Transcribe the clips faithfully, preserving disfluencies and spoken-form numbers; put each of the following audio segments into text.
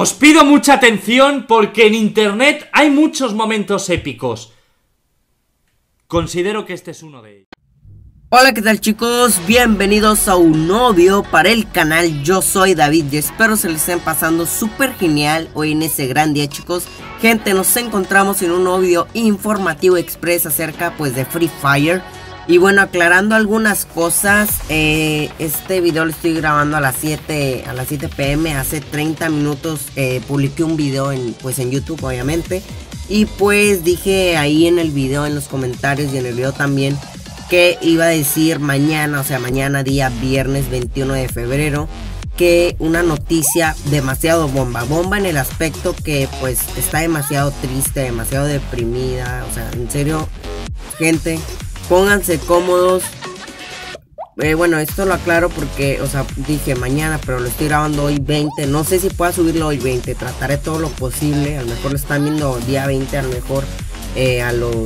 Os pido mucha atención porque en internet hay muchos momentos épicos. Considero que este es uno de ellos. Hola, ¿qué tal, chicos? Bienvenidos a un nuevo video para el canal. Yo soy David y espero se les estén pasando súper genial hoy en ese gran día, chicos. Gente, nos encontramos en un nuevo video informativo express acerca pues de Free Fire. Y bueno, aclarando algunas cosas, eh, este video lo estoy grabando a las siete p m Hace treinta minutos eh, publiqué un video en, pues en YouTube, obviamente. Y pues dije ahí en el video, en los comentarios y en el video también, que iba a decir mañana, o sea mañana día viernes veintiuno de febrero, que una noticia demasiado bomba, bomba en el aspecto que pues está demasiado triste, demasiado deprimida. O sea, en serio, gente, pónganse cómodos. Eh, bueno, esto lo aclaro porque, o sea, dije mañana, pero lo estoy grabando hoy veinte. No sé si pueda subirlo hoy veinte, trataré todo lo posible. A lo mejor lo están viendo día veinte, a lo mejor eh, a los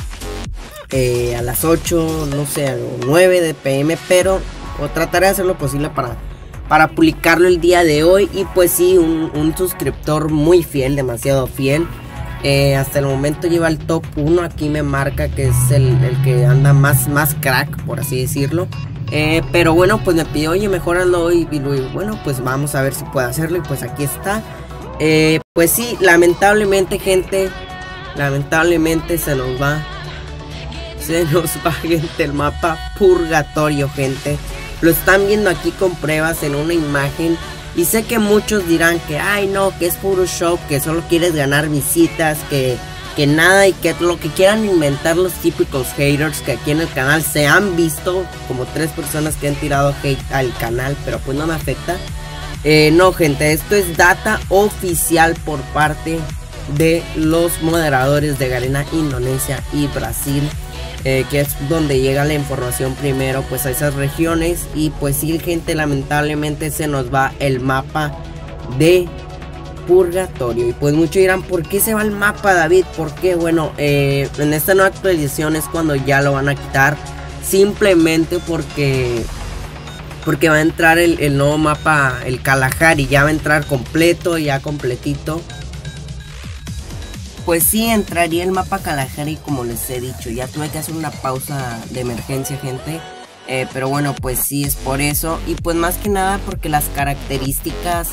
eh, a las ocho, no sé, a las nueve de p m, pero o trataré de hacer lo posible para, para publicarlo el día de hoy. Y pues sí, un, un suscriptor muy fiel, demasiado fiel. Eh, hasta el momento lleva el top uno, aquí me marca que es el, el que anda más, más crack, por así decirlo. Eh, pero bueno, pues me pidió, oye, mejorando hoy. Y bueno, pues vamos a ver si puedo hacerlo. Y pues aquí está. Eh, pues sí, lamentablemente, gente, lamentablemente se nos va. Se nos va, gente, el mapa Purgatorio, gente. Lo están viendo aquí con pruebas en una imagen. Y sé que muchos dirán que, ay no, que es Photoshop, que solo quieres ganar visitas, que, que nada, y que lo que quieran inventar los típicos haters que aquí en el canal se han visto, como tres personas que han tirado hate al canal, pero pues no me afecta. Eh, no, gente, esto es data oficial por parte de los moderadores de Garena, Indonesia y Brasil. Eh, que es donde llega la información primero pues a esas regiones. Y pues sí, gente, lamentablemente se nos va el mapa de Purgatorio. Y pues muchos dirán, ¿por qué se va el mapa, David? ¿Por qué? Bueno, eh, en esta nueva actualización es cuando ya lo van a quitar. Simplemente porque Porque va a entrar el, el nuevo mapa, el Kalahari. Ya va a entrar completo, ya completito. Pues sí, entraría el mapa Kalahari, como les he dicho. Ya tuve que hacer una pausa de emergencia, gente. Eh, pero bueno, pues sí, es por eso. Y pues más que nada porque las características...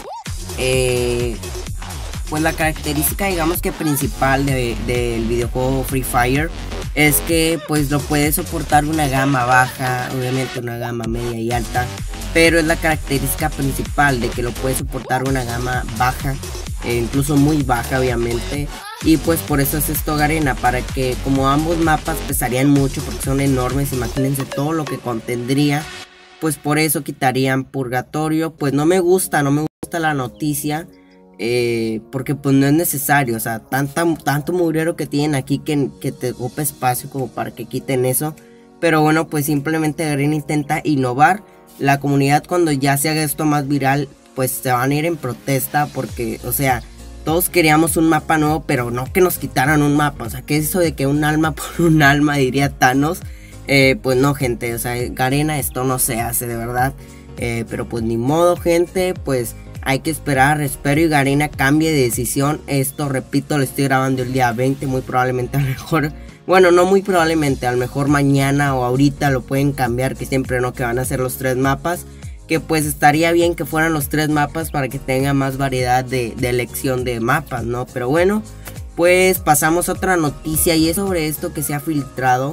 Eh, pues la característica, digamos que principal de, del videojuego Free Fire es que pues lo puede soportar una gama baja, obviamente una gama media y alta. Pero es la característica principal de que lo puede soportar una gama baja, eh, incluso muy baja, obviamente. Y pues por eso es esto Garena, para que como ambos mapas pesarían mucho porque son enormes, imagínense todo lo que contendría. Pues por eso quitarían Purgatorio. Pues no me gusta, no me gusta la noticia, eh, porque pues no es necesario. O sea, tanta, tanto mugrero que tienen aquí que, que te ocupa espacio como para que quiten eso. Pero bueno, pues simplemente Garena intenta innovar. La comunidad, cuando ya se haga esto más viral, pues se van a ir en protesta porque, o sea, todos queríamos un mapa nuevo, pero no que nos quitaran un mapa. O sea, ¿qué es eso de que un alma por un alma, diría Thanos? Eh, pues no, gente, o sea, Garena, esto no se hace, de verdad. Eh, pero pues ni modo, gente, pues hay que esperar. Espero y Garena cambie de decisión. Esto, repito, lo estoy grabando el día veinte, muy probablemente a lo mejor... Bueno, no muy probablemente, a lo mejor mañana o ahorita lo pueden cambiar, que siempre no, que van a ser los tres mapas. Que pues estaría bien que fueran los tres mapas para que tenga más variedad de, de elección de mapas, ¿no? Pero bueno, pues pasamos a otra noticia y es sobre esto que se ha filtrado.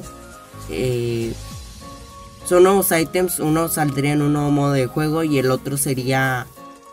Eh, son nuevos ítems, uno saldría en un nuevo modo de juego y el otro sería...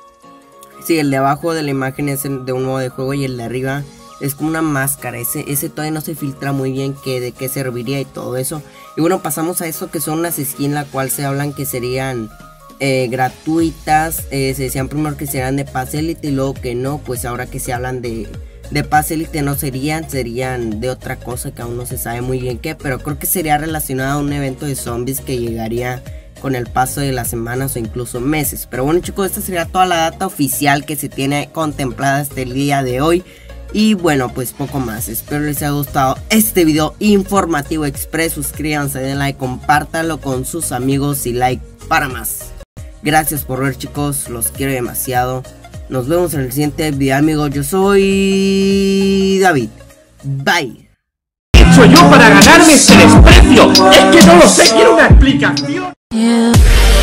Sí, el de abajo de la imagen es el de un modo de juego y el de arriba es como una máscara. Ese, ese todavía no se filtra muy bien que, de qué serviría y todo eso. Y bueno, pasamos a eso que son las skins, la cual se hablan que serían... Eh, gratuitas, eh, se decían primero que serían de Paz Elite y luego que no, pues ahora que se hablan de, de Paz Elite no serían, serían de otra cosa que aún no se sabe muy bien qué, pero creo que sería relacionado a un evento de zombies que llegaría con el paso de las semanas o incluso meses. Pero bueno, chicos, esta sería toda la data oficial que se tiene contemplada hasta el día de hoy. Y bueno, pues poco más. Espero les haya gustado este video informativo express. Suscríbanse, den like, compártanlo con sus amigos y like para más. Gracias por ver, chicos, los quiero demasiado. Nos vemos en el siguiente video, amigos. Yo soy David. Bye. ¿Qué he hecho yo para ganarme ese desprecio? Es que no lo sé, quiero una explicación. Yeah.